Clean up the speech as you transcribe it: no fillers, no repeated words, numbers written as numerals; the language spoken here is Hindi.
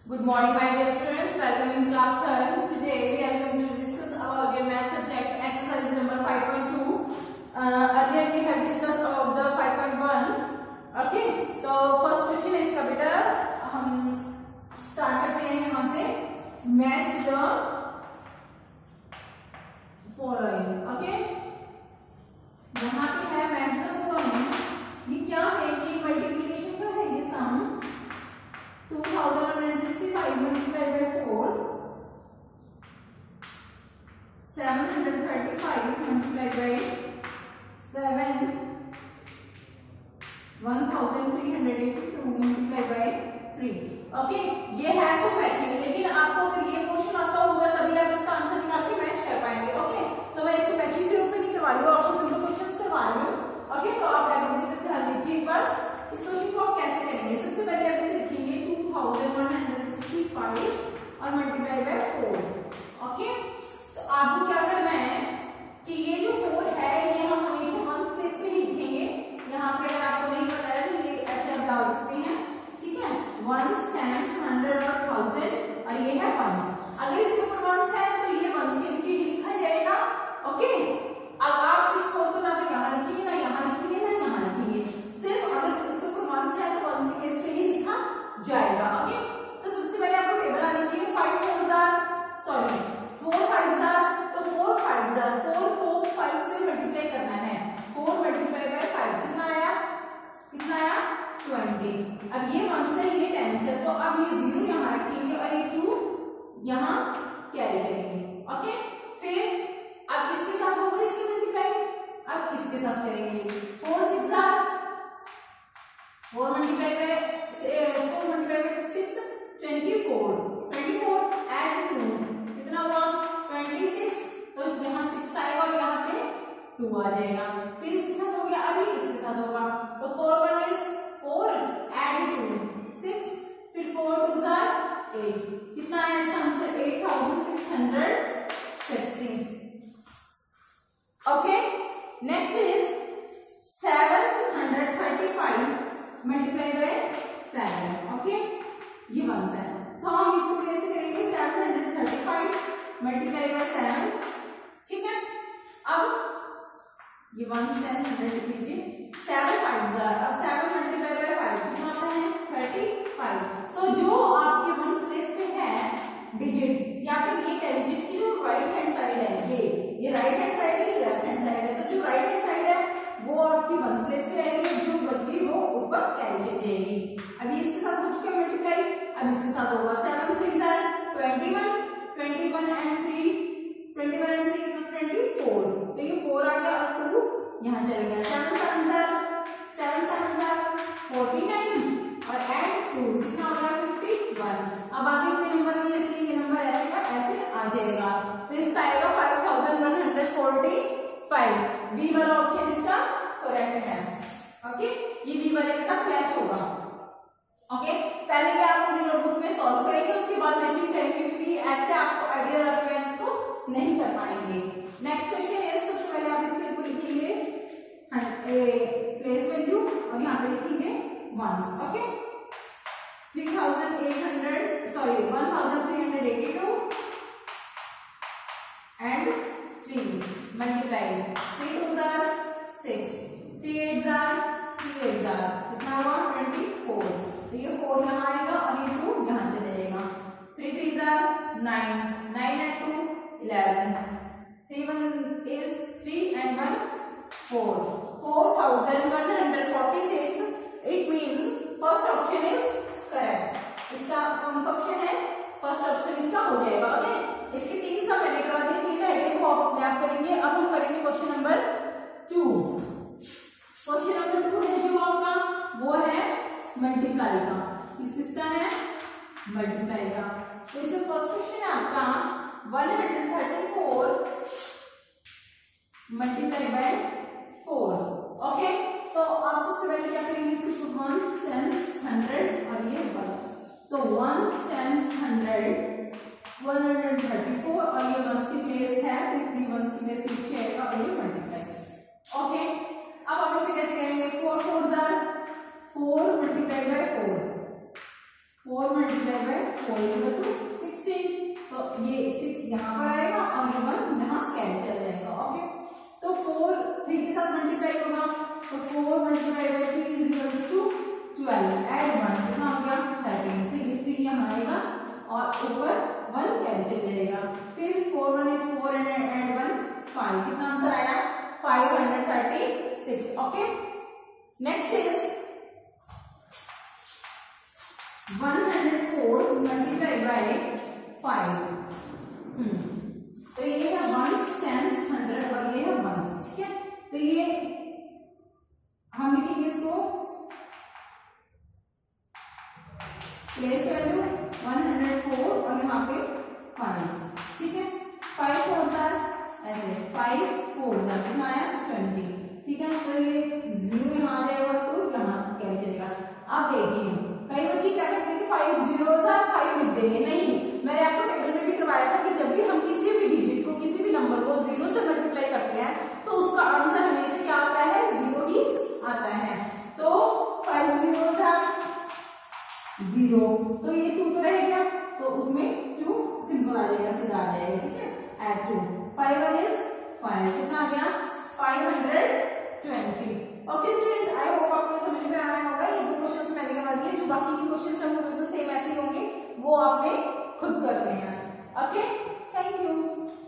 Good morning, my dear students. Welcome in class 10. Today we are going to discuss about your math subject exercise number 5.2. Earlier we have discussed about the 5.1. Okay. So first question is इसका बेटा हम start करते हैं यहाँ से match the following. Okay. यहाँ पे है match the following. ये क्या है? ये multiplication का है ये sum. 2065 multiplied by 4, 735 multiplied by 7, 1382 multiplied by 3. Okay, ये है तो मैचिंग, लेकिन आपको अगर ये क्वेश्चन आता होगा तभी आप इसका आंसर निकाल के मैच कर पाएंगे. ओके, तो मैं इसको मैचिंग के रूप में नहीं करवा रही हूँ, आपको सिंपल क्वेश्चन करवा रही हूँ. ओके, तो आप एग्जाम में ध्यान दीजिए एक बार. इस क्वेश्चन को आप कैसे करेंगे? सबसे पहले आप इसे लिखेंगे 2165 और मल्टीप्लाई बाय 4. ओके, तो आपको क्या करना है कि ये जो 4 है ये हम हमेशा वंस प्लेस पे ही लिखेंगे. यहाँ पे अगर आपको नहीं पता है तो ये ऐसे आप डाल सकते हैं. ठीक है, वंस, टेंस, 100 और 1000 और ये है वंस. अगर इसके ऊपर वंस है तो ये वंस के नीचे ही लिखा जाएगा. ओके, अब आप इस 4 को ना तो यहाँ लिखेंगे ना यहाँ लिखेंगे ना यहाँ लिखेंगे. सिर्फ अगर इसके ऊपर वंस है तो वंस के प्लेस पे ही लिखा जाएगा. ओके, तो सबसे पहले आपको टेबल आनी चाहिए. 4 5 तो 4 5 4 को 5 से मल्टीप्लाई करना है. 4 मल्टीप्लाई बाय 5 कितना आया 20. अब ये 1 से ये 10 से, तो अब ये 0 यहाँ रखेंगे और ये 2 यहाँ कैरी करेंगे. ओके, फिर अब इसके साथ होगा इसकी मल्टीप्लाई. अब इसके साथ करेंगे 4 6 4 मल्टीप्लाई बाय 6 24 एंड 2 कितना हुआ 26. तो यहाँ 6 आएगा और यहाँ पे 2 आ जाएगा. फिर इसके साथ हो गया, अभी इसके साथ होगा तो 4 1 is 4 एंड 2 6, फिर 4 2 8. कितना आया इसका answer 8660. Okay, next is 735 multiply by 7. Okay, ये 1 है तो हम इसको कैसे करेंगे 735 मल्टीप्लाई बाय 7. ठीक है, अब ये 1 700 लिख लीजिए. 7 5 अब 7 मल्टीप्लाई बाय 5 कितना आता है 35. तो जो आपके वंस प्लेस पे है डिजिट या फिर ये कह लीजिए कि जो राइट हैंड साइड है ये राइट हैंड साइड है, ये लेफ्ट हैंड साइड है. तो जो राइट हैंड साइड है वो आपकी वंस प्लेस पे आएगी, जो बच गई वो ऊपर कैरी चली जाएगी. अभी इसके साथ हो चुका मल्टीप्लाई. अब इसके साथ होगा 7 3 21 एंड 3 21 एंड 3 तो 24. तो ये 4 आ गया और 2 यहाँ चले गया. 7 7 49 और एंड 2 कितना हो गया 51. अब आगे कोई नंबर नहीं है इसलिए ये नंबर ऐसे का ऐसे आ जाएगा. तो इसका आएगा 5145. बी वाला ऑप्शन इसका करेक्ट है. ओके, ये बी वाले के साथ मैच होगा. ओके, पहले भी आप अपनी नोटबुक में सॉल्व करेंगे, उसके बाद मैचिंग करेंगे, क्योंकि ऐसे आपको आइडिया लगा के मैच को नहीं कर पाएंगे. नेक्स्ट क्वेश्चन है, सबसे पहले आप इसके ऊपर लिखेंगे प्लेस वैल्यू और यहाँ पे लिखेंगे वंस. ओके, 1382 एंड 3 मल्टीप्लाई 3 2 6 3 8 कितना हुआ 24. तो ये 4 यहाँ आएगा और ये 2 यहाँ चले जाएगा. 3 3 9 9 and 2 11. 3 1 is 3 and 1 4. 4146. It means first option is correct. इसका कौन सा ऑप्शन है? फर्स्ट ऑप्शन इसका हो जाएगा. ओके, इसके 3 सा मैंने करवा दिए, 3 आइडिया को आप अपने आप करेंगे. अब हम करेंगे क्वेश्चन नंबर 2. क्वेश्चन नंबर 2 है जो आपका वो है मल्टीप्लाई का. इसका है मल्टीप्लाई का. तो इसमें फर्स्ट क्वेश्चन है आपका 134 मल्टीप्लाई बाय 4. ओके, तो आप सबसे पहले क्या करेंगे इसको 1 10 100 और ये 1. तो 1 10 100 134 और ये 1 की प्लेस है तो इसलिए 1 की प्लेस नीचे आएगा और ये मल्टीप्लाई. ओके, अब हम इसे कैसे करेंगे 4 4 4 multiply by 4 4 multiply by 4 equal to 16। तो ये 6 यहाँ पर आएगा और ये 1 यहाँ कैंसिल जाएगा। ओके, तो 4 3 के साथ मल्टीप्लाई होगा, तो 4 multiply by 3 is equal to 12, add 1 कितना हो गया 13। तो ये 3 यहाँ आएगा और ऊपर 1 कैंसिल जाएगा, फिर 4 1 इज 4 एंड ऐड 1 5, कितना आंसर आया 536। Okay, next is 104 multiply by 5। तो ये है 1 10 100 और ये है 1, ठीक है। तो ये हम लिखेंगे इसको प्लेस वैल्यू 104 और यहाँ पे 5, ठीक है। 5 4 जार ऐसे 5 4 जार कितना आया 20, ठीक है। तो ये 0 यहाँ आ जाएगा तो यहाँ क्या चलेगा। अब देखिए कई बच्चे क्या करते हैं 5 0 था 5 लिख देंगे, नहीं, मैंने आपको टेबल में भी करवाया था कि जब भी हम किसी भी डिजिट को किसी भी नंबर को 0 से मल्टीप्लाई करते हैं तो उसका आंसर हमेशा क्या आता है 0 ही आता है। तो 5 0 था 0, तो ये 2 तो रहेगा, तो उसमें 2 सिंपल आ जाएगा, सीधा आ जाएगा, ठीक है। एड 2 5 1 इज 5, कितना आ गया 520। ओके स्टूडेंट्स, आई होप आपको समझ में आया होगा। ये 2 क्वेश्चंस मैंने करवा दिए, जो बाकी के क्वेश्चंस हैं वो बिल्कुल सेम ऐसे ही होंगे, वो आपने खुद करने हैं। Okay, thank you.